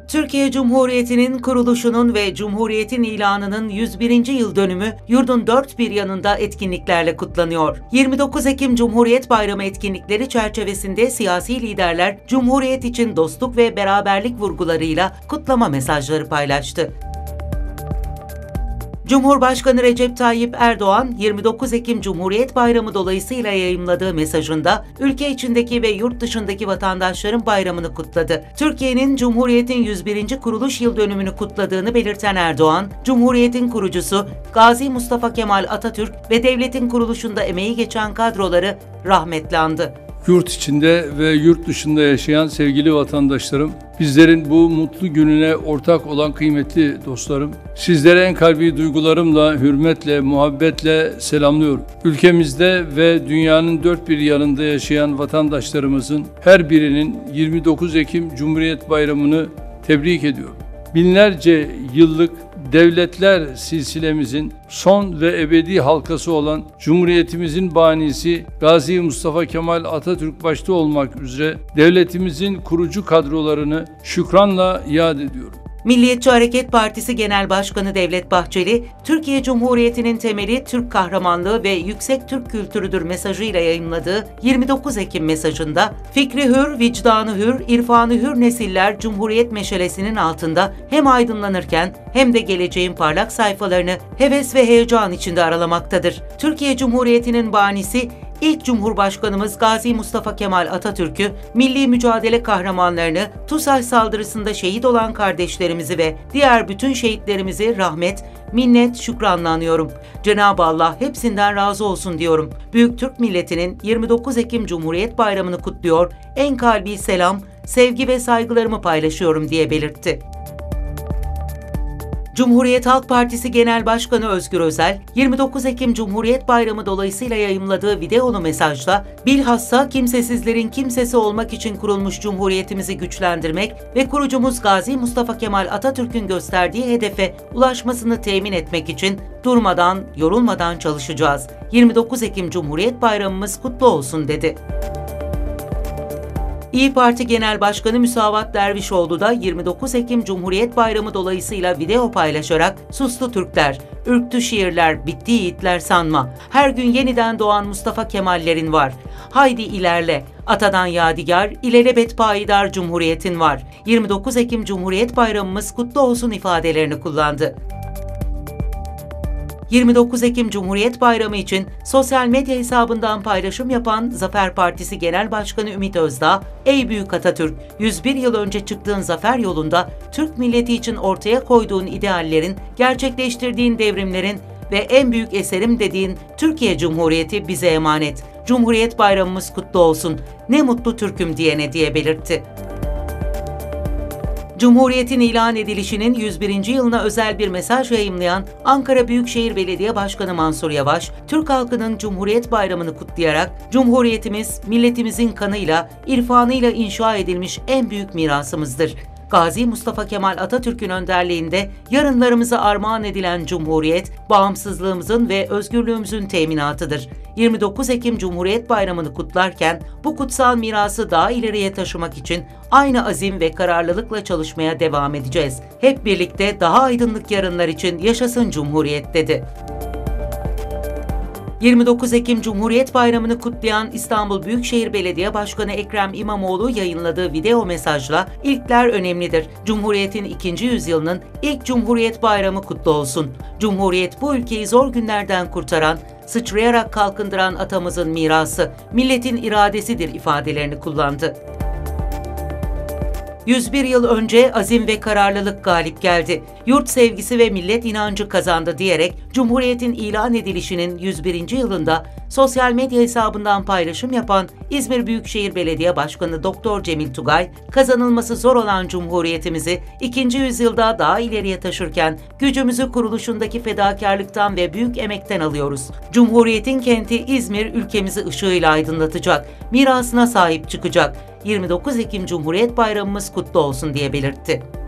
Türkiye Cumhuriyeti'nin kuruluşunun ve Cumhuriyet'in ilanının 101. yıl dönümü yurdun dört bir yanında etkinliklerle kutlanıyor. 29 Ekim Cumhuriyet Bayramı etkinlikleri çerçevesinde siyasi liderler Cumhuriyet için dostluk ve beraberlik vurgularıyla kutlama mesajları paylaştı. Cumhurbaşkanı Recep Tayyip Erdoğan, 29 Ekim Cumhuriyet Bayramı dolayısıyla yayımladığı mesajında ülke içindeki ve yurt dışındaki vatandaşların bayramını kutladı. Türkiye'nin Cumhuriyet'in 101. kuruluş yıl dönümünü kutladığını belirten Erdoğan, Cumhuriyet'in kurucusu Gazi Mustafa Kemal Atatürk ve devletin kuruluşunda emeği geçen kadroları rahmetle andı. Yurt içinde ve yurt dışında yaşayan sevgili vatandaşlarım, bizlerin bu mutlu gününe ortak olan kıymetli dostlarım, sizlere en kalbi duygularımla, hürmetle, muhabbetle selamlıyorum. Ülkemizde ve dünyanın dört bir yanında yaşayan vatandaşlarımızın her birinin 29 Ekim Cumhuriyet Bayramı'nı tebrik ediyorum. Binlerce yıllık devletler silsilemizin son ve ebedi halkası olan Cumhuriyetimizin banisi Gazi Mustafa Kemal Atatürk başta olmak üzere devletimizin kurucu kadrolarını şükranla yad ediyorum. Milliyetçi Hareket Partisi Genel Başkanı Devlet Bahçeli, Türkiye Cumhuriyeti'nin temeli Türk kahramanlığı ve yüksek Türk kültürüdür mesajıyla yayımladığı 29 Ekim mesajında, fikri hür, vicdanı hür, irfanı hür nesiller Cumhuriyet meşalesinin altında hem aydınlanırken hem de geleceğin parlak sayfalarını heves ve heyecan içinde aralamaktadır. Türkiye Cumhuriyeti'nin banisi, İlk Cumhurbaşkanımız Gazi Mustafa Kemal Atatürk'ü, milli mücadele kahramanlarını, TUSAŞ saldırısında şehit olan kardeşlerimizi ve diğer bütün şehitlerimizi rahmet, minnet, şükranla anıyorum. Cenab-ı Allah hepsinden razı olsun diyorum. Büyük Türk milletinin 29 Ekim Cumhuriyet Bayramı'nı kutluyor, en kalbi selam, sevgi ve saygılarımı paylaşıyorum diye belirtti. Cumhuriyet Halk Partisi Genel Başkanı Özgür Özel, 29 Ekim Cumhuriyet Bayramı dolayısıyla yayımladığı videolu mesajda, bilhassa kimsesizlerin kimsesi olmak için kurulmuş Cumhuriyetimizi güçlendirmek ve kurucumuz Gazi Mustafa Kemal Atatürk'ün gösterdiği hedefe ulaşmasını temin etmek için durmadan, yorulmadan çalışacağız. 29 Ekim Cumhuriyet Bayramımız kutlu olsun dedi. İYİ Parti Genel Başkanı Müsavat Dervişoğlu da 29 Ekim Cumhuriyet Bayramı dolayısıyla video paylaşarak "Sustu Türkler, ürktü şiirler, bitti yiğitler sanma. Her gün yeniden doğan Mustafa Kemallerin var. Haydi ilerle, atadan yadigar, ilelebet payidar Cumhuriyetin var. 29 Ekim Cumhuriyet Bayramımız kutlu olsun" ifadelerini kullandı. 29 Ekim Cumhuriyet Bayramı için sosyal medya hesabından paylaşım yapan Zafer Partisi Genel Başkanı Ümit Özdağ, "Ey büyük Atatürk, 101 yıl önce çıktığın zafer yolunda Türk milleti için ortaya koyduğun ideallerin, gerçekleştirdiğin devrimlerin ve en büyük eserim dediğin Türkiye Cumhuriyeti bize emanet. Cumhuriyet Bayramımız kutlu olsun. Ne mutlu Türk'üm diyene" diye belirtti. Cumhuriyet'in ilan edilişinin 101. yılına özel bir mesaj yayımlayan Ankara Büyükşehir Belediye Başkanı Mansur Yavaş, Türk halkının Cumhuriyet Bayramı'nı kutlayarak, "Cumhuriyetimiz, milletimizin kanıyla, irfanıyla inşa edilmiş en büyük mirasımızdır. Gazi Mustafa Kemal Atatürk'ün önderliğinde yarınlarımıza armağan edilen Cumhuriyet, bağımsızlığımızın ve özgürlüğümüzün teminatıdır. 29 Ekim Cumhuriyet Bayramı'nı kutlarken bu kutsal mirası daha ileriye taşımak için aynı azim ve kararlılıkla çalışmaya devam edeceğiz. Hep birlikte daha aydınlık yarınlar için yaşasın Cumhuriyet" dedi. 29 Ekim Cumhuriyet Bayramı'nı kutlayan İstanbul Büyükşehir Belediye Başkanı Ekrem İmamoğlu yayınladığı video mesajla "İlkler önemlidir. Cumhuriyet'in 2. yüzyılının ilk Cumhuriyet Bayramı kutlu olsun. Cumhuriyet bu ülkeyi zor günlerden kurtaran, sıçrayarak kalkındıran atamızın mirası, milletin iradesidir" ifadelerini kullandı. 101 yıl önce azim ve kararlılık galip geldi. Yurt sevgisi ve millet inancı kazandı diyerek Cumhuriyet'in ilan edilişinin 101. yılında sosyal medya hesabından paylaşım yapan İzmir Büyükşehir Belediye Başkanı Doktor Cemil Tugay, "Kazanılması zor olan Cumhuriyetimizi 2. yüzyılda daha ileriye taşırken gücümüzü kuruluşundaki fedakarlıktan ve büyük emekten alıyoruz. Cumhuriyet'in kenti İzmir ülkemizi ışığıyla aydınlatacak, mirasına sahip çıkacak. 29 Ekim Cumhuriyet Bayramımız kutlu olsun" diye belirtti.